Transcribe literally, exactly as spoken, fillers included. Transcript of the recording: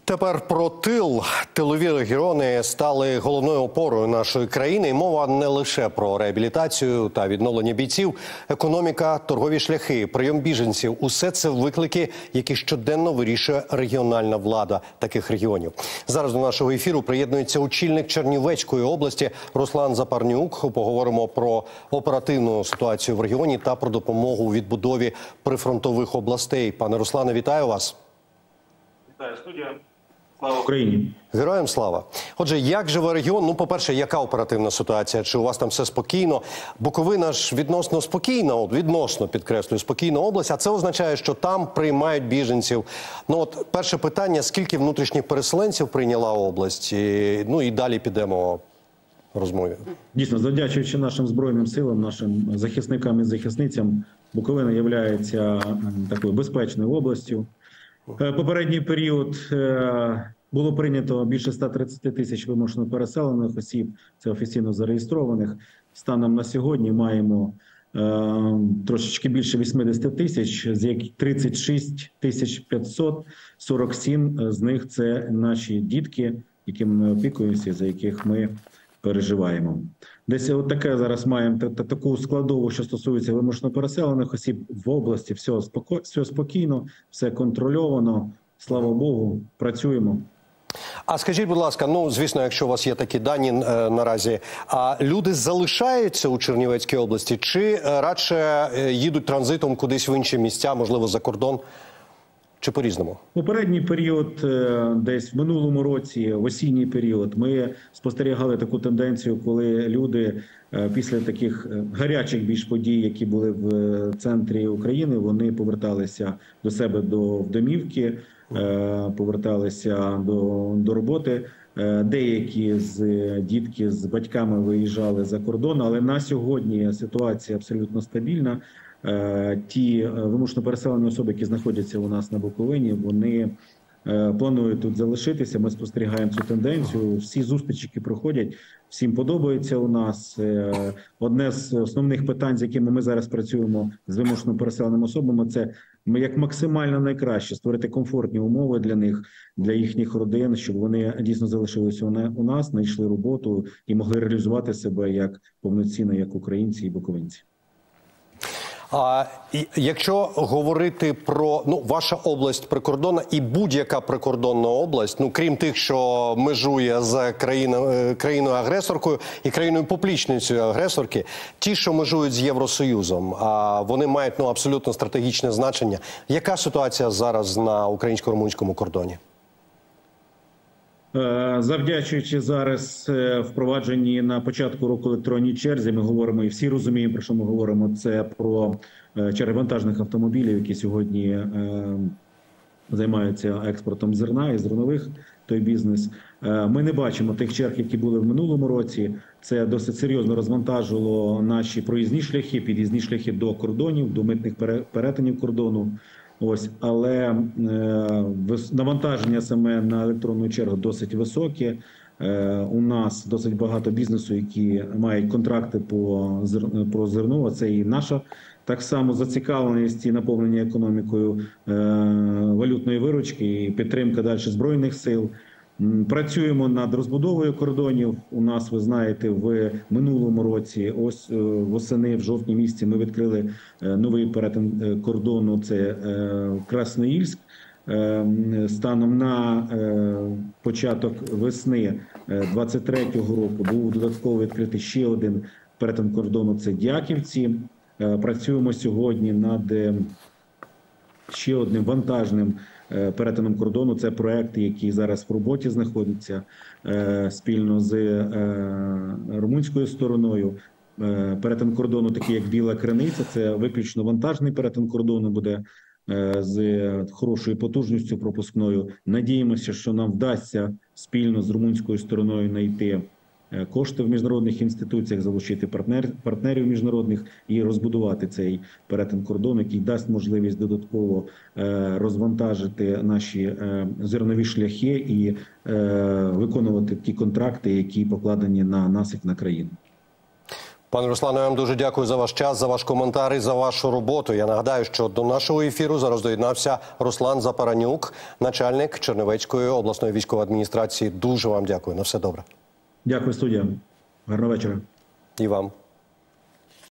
Тепер про тил. Тилові регіони стали головною опорою нашої країни. І мова не лише про реабілітацію та відновлення бійців. Економіка, торгові шляхи, прийом біженців – усе це виклики, які щоденно вирішує регіональна влада таких регіонів. Зараз до нашого ефіру приєднується очільник Чернівецької області Руслан Запарнюк. Поговоримо про оперативну ситуацію в регіоні та про допомогу у відбудові прифронтових областей. Пане Руслане, вітаю вас. Вітаю, студія. Слава Україні! Героям слава! Отже, як живе регіон? Ну, по-перше, яка оперативна ситуація? Чи у вас там все спокійно? Буковина ж відносно спокійна, от відносно, підкреслюю, спокійна область, а це означає, що там приймають біженців. Ну, от перше питання, скільки внутрішніх переселенців прийняла область? І, ну, і далі підемо в розмові. Дійсно, завдячуючи нашим Збройним силам, нашим захисникам і захисницям, Буковина є такою безпечною областю. Попередній період було прийнято більше ста тридцяти тисяч вимушено переселених осіб, це офіційно зареєстрованих. Станом на сьогодні маємо трошечки більше вісімдесят тисяч, з яких тридцять шість тисяч п'ятсот сорок сім з них це наші дітки, якими ми опікуємося, за яких ми переживаємо. Десь от таке зараз маємо таку складову, що стосується вимушено переселених осіб в області. Все, споко... все спокійно, все контрольовано. Слава Богу, працюємо. А скажіть, будь ласка, ну, звісно, якщо у вас є такі дані е, наразі, а люди залишаються у Чернівецькій області чи е, радше е, їдуть транзитом кудись в інші місця, можливо, за кордон? Чи по-різному? Попередній період, десь в минулому році, в осінній період, ми спостерігали таку тенденцію, коли люди після таких гарячих більш подій, які були в центрі України, вони поверталися до себе до домівки, поверталися до, до роботи. Деякі з дітки з батьками виїжджали за кордон, але на сьогодні ситуація абсолютно стабільна. Ті вимушено переселені особи, які знаходяться у нас на Буковині, вони планують тут залишитися. Ми спостерігаємо цю тенденцію. Всі зустрічі, які проходять, всім подобається у нас. Одне з основних питань, з якими ми зараз працюємо з вимушено переселеними особами, це як максимально найкраще створити комфортні умови для них, для їхніх родин, щоб вони дійсно залишилися у нас, знайшли роботу і могли реалізувати себе як повноцінно, як українці і буковинці. А якщо говорити про, ну, ваша область прикордонна і будь-яка прикордонна область, ну, крім тих, що межує з країною, країною-агресоркою і країною-поплічницею агресорки, ті, що межують з Євросоюзом, а вони мають, ну, абсолютно стратегічне значення. Яка ситуація зараз на українсько-румунському кордоні? Завдячуючи зараз впровадженні на початку року електронній черзі, ми говоримо, і всі розуміємо, про що ми говоримо, це про черги вантажних автомобілів, які сьогодні е, займаються експортом зерна і зернових, той бізнес. Е, ми не бачимо тих черг, які були в минулому році. Це досить серйозно розвантажило наші проїзні шляхи, під'їзні шляхи до кордонів, до митних перетинів кордону. Ось, але е, навантаження саме на електронну чергу досить високе. Е, у нас досить багато бізнесу, які мають контракти по зер... про зерно. Це і наша так само зацікавленість і наповнення економікою е, валютної виручки, і підтримка далі Збройних сил. Працюємо над розбудовою кордонів. У нас, ви знаєте, в минулому році, ось восени, в жовтні місяці, ми відкрили новий перетин кордону, це Красноїльськ. Станом на початок весни двадцять третього року був додатково відкритий ще один перетин кордону, це Дяківці. Працюємо сьогодні над ще одним вантажним перетином кордону. Це проекти, які зараз в роботі знаходяться спільно з румунською стороною. Перетин кордону, такий як Біла Криниця, це виключно вантажний перетин кордону буде з хорошою потужністю пропускною. Надіємося, що нам вдасться спільно з румунською стороною знайти кошти в міжнародних інституціях, залучити партнер, партнерів міжнародних і розбудувати цей перетин кордону, який дасть можливість додатково розвантажити наші зернові шляхи і виконувати ті контракти, які покладені на нас як на країну. Пане Руслане, я вам дуже дякую за ваш час, за ваш коментар і за вашу роботу. Я нагадаю, що до нашого ефіру зараз доєднався Руслан Запаранюк, начальник Чернівецької обласної військової адміністрації. Дуже вам дякую. На все добре. Дякую, студія. Гарного вечора. І вам.